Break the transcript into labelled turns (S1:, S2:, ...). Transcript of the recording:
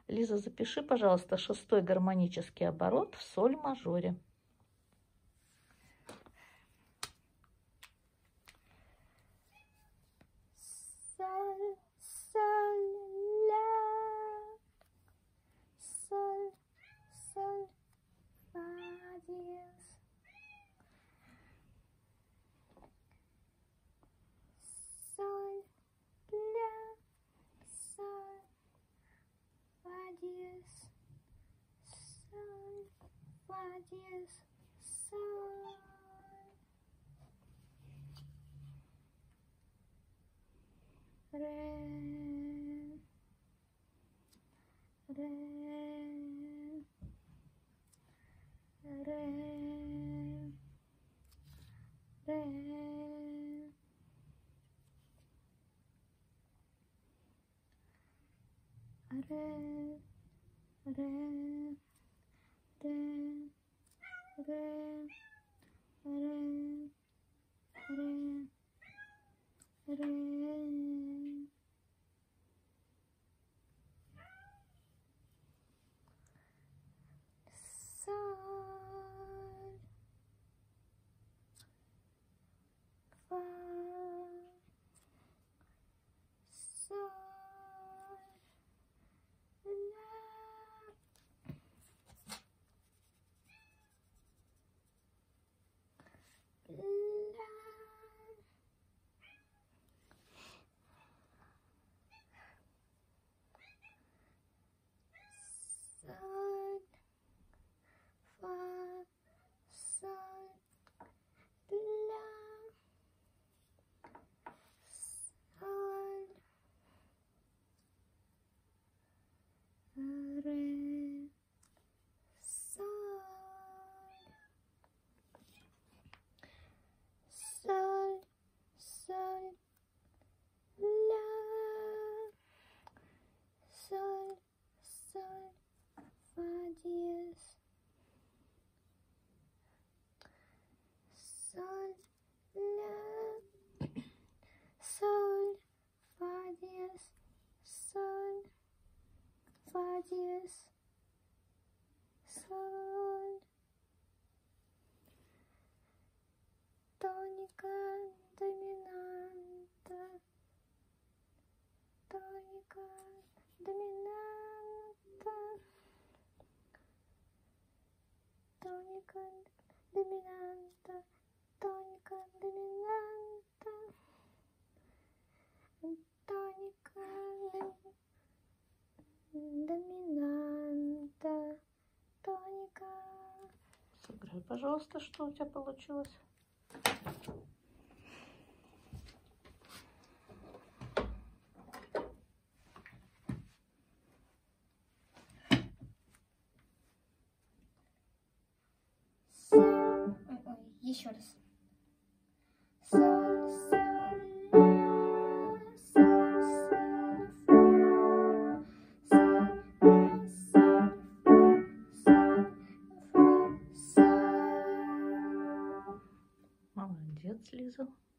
S1: Лиза, запиши, пожалуйста, 6-й гармонический оборот в соль мажоре.
S2: Соль, соль, ля, соль, соль, фа диез. Соль, ля, соль, фа диез. Соль, фа диез, соль. Ре, ре, ре, ре, ре, ре, ре, ре, ре, ре. Соль, фа, соль, ля, ля, соль, фа, соль, ля, соль, ре, соль, соль, соль, ля, соль, соль, фа диез. Соль, ля, соль, фа диез, соль, фа диез, соль. Тоника, доминанта, тоника, доминанта, тоника, доминанта, тоника, доминанта, тоника, доминанта, тоника.
S1: Сыграй, пожалуйста, что у тебя получилось.
S2: Еще раз. Соль, соль, ля, соль, соль, фа, соль, ля, соль, фа, соль, соль.
S1: Молодец, Лиза.